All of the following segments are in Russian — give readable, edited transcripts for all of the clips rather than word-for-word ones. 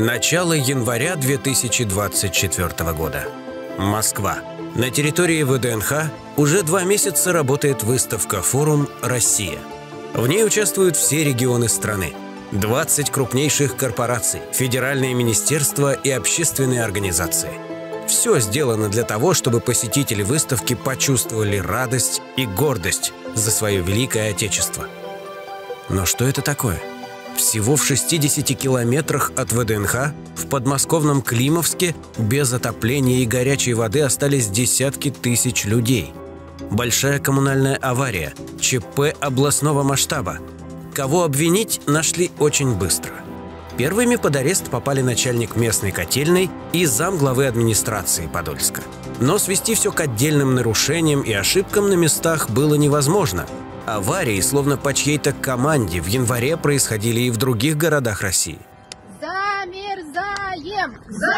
Начало января 2024 года. Москва. На территории ВДНХ уже 2 месяца работает выставка «Форум Россия». В ней участвуют все регионы страны. 20 крупнейших корпораций, федеральные министерства и общественные организации. Все сделано для того, чтобы посетители выставки почувствовали радость и гордость за свое великое Отечество. Но что это такое? Всего в 60 километрах от ВДНХ, в подмосковном Климовске, без отопления и горячей воды остались десятки тысяч людей. Большая коммунальная авария, ЧП областного масштаба. Кого обвинить, нашли очень быстро. Первыми под арест попали начальник местной котельной и замглавы администрации Подольска. Но свести все к отдельным нарушениям и ошибкам на местах было невозможно. Аварии, словно по чьей-то команде, в январе происходили и в других городах России. Замерзаем!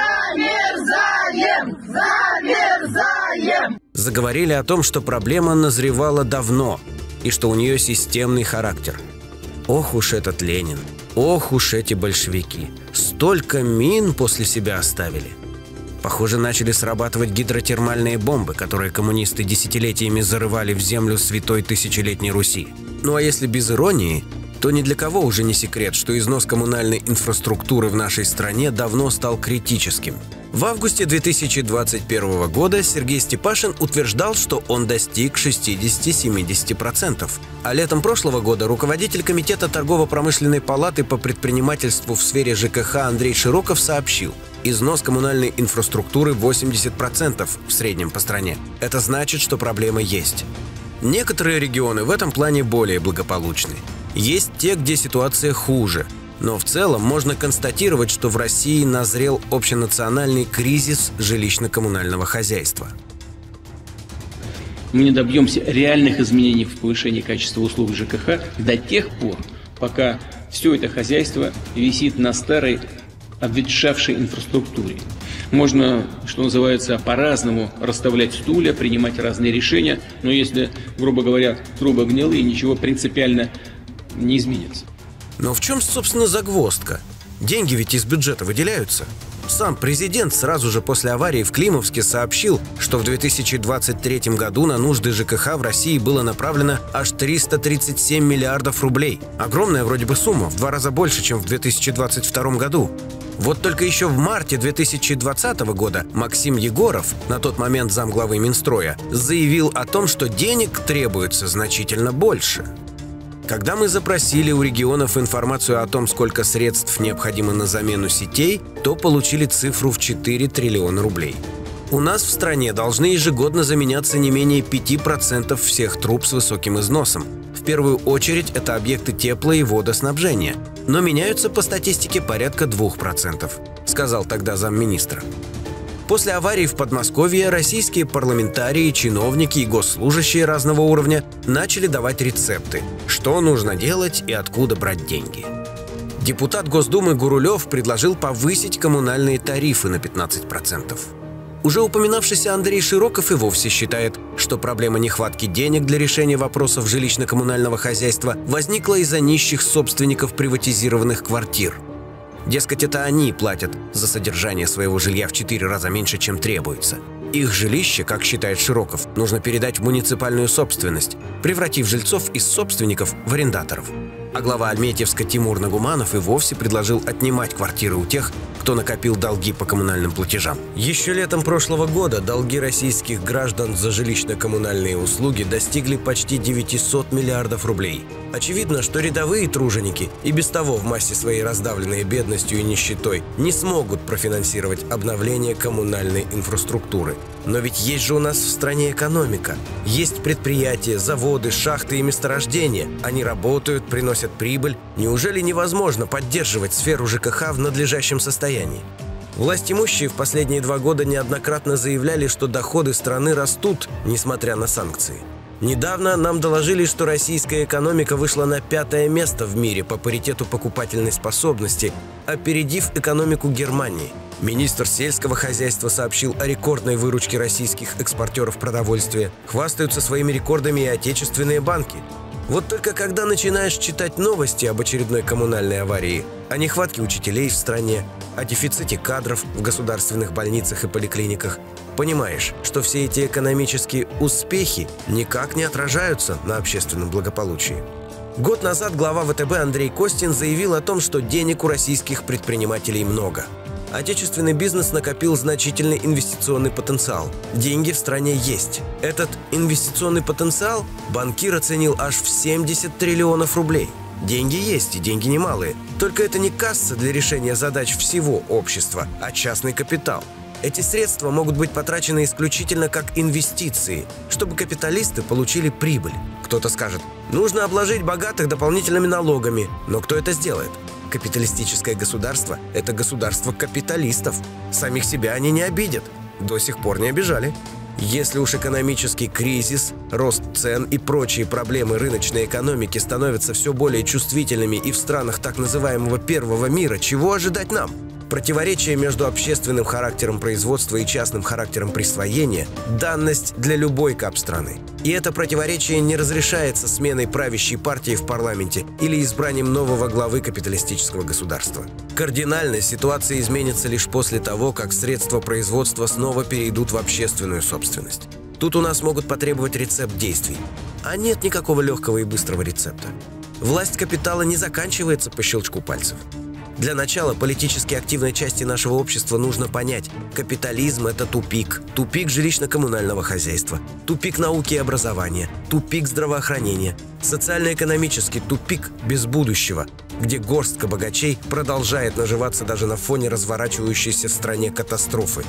Замерзаем! Замерзаем! Заговорили о том, что проблема назревала давно и что у нее системный характер. Ох уж этот Ленин, ох уж эти большевики, столько мин после себя оставили. Похоже, начали срабатывать гидротермальные бомбы, которые коммунисты десятилетиями зарывали в землю святой тысячелетней Руси. Ну а если без иронии, то ни для кого уже не секрет, что износ коммунальной инфраструктуры в нашей стране давно стал критическим. В августе 2021 года Сергей Степашин утверждал, что он достиг 60-70%. А летом прошлого года руководитель Комитета торгово-промышленной палаты по предпринимательству в сфере ЖКХ Андрей Широков сообщил: износ коммунальной инфраструктуры 80% в среднем по стране. Это значит, что проблема есть. Некоторые регионы в этом плане более благополучны. Есть те, где ситуация хуже. Но в целом можно констатировать, что в России назрел общенациональный кризис жилищно-коммунального хозяйства. Мы не добьемся реальных изменений в повышении качества услуг ЖКХ до тех пор, пока все это хозяйство висит на старой, обветшавшей инфраструктуре. Можно, что называется, по-разному расставлять стулья, принимать разные решения, но если, грубо говоря, трубы гнилые, ничего принципиально не изменится. Но в чем, собственно, загвоздка? Деньги ведь из бюджета выделяются. Сам президент сразу же после аварии в Климовске сообщил, что в 2023 году на нужды ЖКХ в России было направлено аж 337 миллиардов рублей. Огромная вроде бы сумма, в 2 раза больше, чем в 2022 году. Вот только еще в марте 2020 года Максим Егоров, на тот момент замглавы Минстроя, заявил о том, что денег требуется значительно больше. Когда мы запросили у регионов информацию о том, сколько средств необходимо на замену сетей, то получили цифру в 4 триллиона рублей. У нас в стране должны ежегодно заменяться не менее 5% всех труб с высоким износом. В первую очередь это объекты тепло- и водоснабжения, но меняются по статистике порядка 2%, сказал тогда замминистра. После аварии в Подмосковье российские парламентарии, чиновники и госслужащие разного уровня начали давать рецепты, что нужно делать и откуда брать деньги. Депутат Госдумы Гурулев предложил повысить коммунальные тарифы на 15%. Уже упоминавшийся Андрей Широков и вовсе считает, что проблема нехватки денег для решения вопросов жилищно-коммунального хозяйства возникла из-за нищих собственников приватизированных квартир. Дескать, это они платят за содержание своего жилья в 4 раза меньше, чем требуется. Их жилище, как считает Широков, нужно передать в муниципальную собственность, превратив жильцов из собственников в арендаторов. А глава Альметьевска Тимур Нагуманов и вовсе предложил отнимать квартиры у тех, кто накопил долги по коммунальным платежам. Еще летом прошлого года долги российских граждан за жилищно-коммунальные услуги достигли почти 900 миллиардов рублей. Очевидно, что рядовые труженики, и без того в массе своей раздавленные бедностью и нищетой, не смогут профинансировать обновление коммунальной инфраструктуры. Но ведь есть же у нас в стране экономика. Есть предприятия, заводы, шахты и месторождения. Они работают, приносят прибыль. Неужели невозможно поддерживать сферу ЖКХ в надлежащем состоянии? Властимущие в последние 2 года неоднократно заявляли, что доходы страны растут, несмотря на санкции. Недавно нам доложили, что российская экономика вышла на 5-е место в мире по паритету покупательной способности, опередив экономику Германии. Министр сельского хозяйства сообщил о рекордной выручке российских экспортеров продовольствия. Хвастаются своими рекордами и отечественные банки. Вот только когда начинаешь читать новости об очередной коммунальной аварии, о нехватке учителей в стране, о дефиците кадров в государственных больницах и поликлиниках, понимаешь, что все эти экономические успехи никак не отражаются на общественном благополучии. Год назад глава ВТБ Андрей Костин заявил о том, что денег у российских предпринимателей много. Отечественный бизнес накопил значительный инвестиционный потенциал. Деньги в стране есть. Этот инвестиционный потенциал банкир оценил аж в 70 триллионов рублей. Деньги есть, и деньги немалые. Только это не касса для решения задач всего общества, а частный капитал. Эти средства могут быть потрачены исключительно как инвестиции, чтобы капиталисты получили прибыль. Кто-то скажет, нужно обложить богатых дополнительными налогами, но кто это сделает? Капиталистическое государство – это государство капиталистов. Самих себя они не обидят. До сих пор не обижали. Если уж экономический кризис, рост цен и прочие проблемы рыночной экономики становятся все более чувствительными и в странах так называемого первого мира, чего ожидать нам? Противоречие между общественным характером производства и частным характером присвоения – данность для любой капстраны. И это противоречие не разрешается сменой правящей партии в парламенте или избранием нового главы капиталистического государства. Кардинально ситуация изменится лишь после того, как средства производства снова перейдут в общественную собственность. Тут у нас могут потребовать рецепт действий. А нет никакого легкого и быстрого рецепта. Власть капитала не заканчивается по щелчку пальцев. Для начала политически активной части нашего общества нужно понять, капитализм – это тупик. Тупик жилищно-коммунального хозяйства, тупик науки и образования, тупик здравоохранения, социально-экономический тупик без будущего, где горстка богачей продолжает наживаться даже на фоне разворачивающейся в стране катастрофы.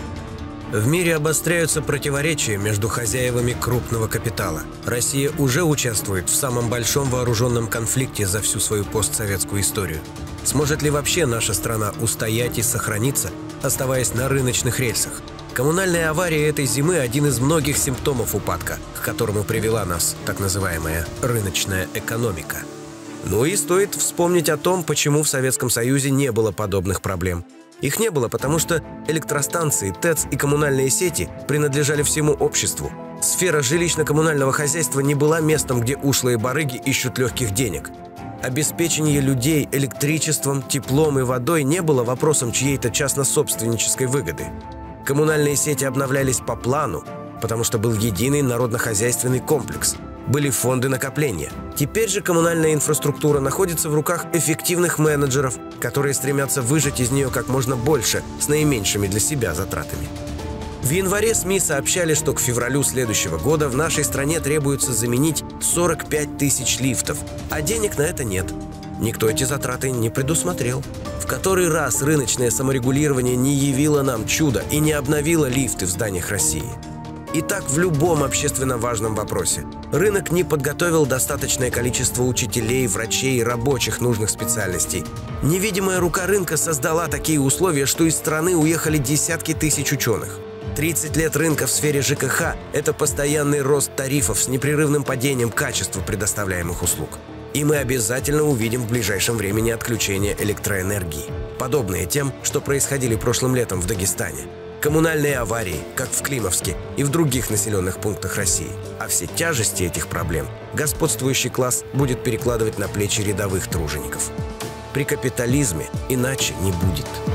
В мире обостряются противоречия между хозяевами крупного капитала. Россия уже участвует в самом большом вооруженном конфликте за всю свою постсоветскую историю. Сможет ли вообще наша страна устоять и сохраниться, оставаясь на рыночных рельсах? Коммунальная авария этой зимы – один из многих симптомов упадка, к которому привела нас так называемая рыночная экономика. Ну и стоит вспомнить о том, почему в Советском Союзе не было подобных проблем. Их не было, потому что электростанции, ТЭЦ и коммунальные сети принадлежали всему обществу. Сфера жилищно-коммунального хозяйства не была местом, где ушлые барыги ищут легких денег. Обеспечение людей электричеством, теплом и водой не было вопросом чьей-то частно-собственнической выгоды. Коммунальные сети обновлялись по плану, потому что был единый народно-хозяйственный комплекс. Были фонды накопления. Теперь же коммунальная инфраструктура находится в руках эффективных менеджеров, которые стремятся выжать из нее как можно больше с наименьшими для себя затратами. В январе СМИ сообщали, что к февралю следующего года в нашей стране требуется заменить 45 тысяч лифтов, а денег на это нет. Никто эти затраты не предусмотрел. В который раз рыночное саморегулирование не явило нам чудо и не обновило лифты в зданиях России. И так в любом общественно важном вопросе. Рынок не подготовил достаточное количество учителей, врачей и рабочих нужных специальностей. Невидимая рука рынка создала такие условия, что из страны уехали десятки тысяч ученых. 30 лет рынка в сфере ЖКХ – это постоянный рост тарифов с непрерывным падением качества предоставляемых услуг. И мы обязательно увидим в ближайшем времени отключение электроэнергии, подобные тем, что происходили прошлым летом в Дагестане. Коммунальные аварии, как в Климовске и в других населенных пунктах России. А все тяжести этих проблем господствующий класс будет перекладывать на плечи рядовых тружеников. При капитализме иначе не будет.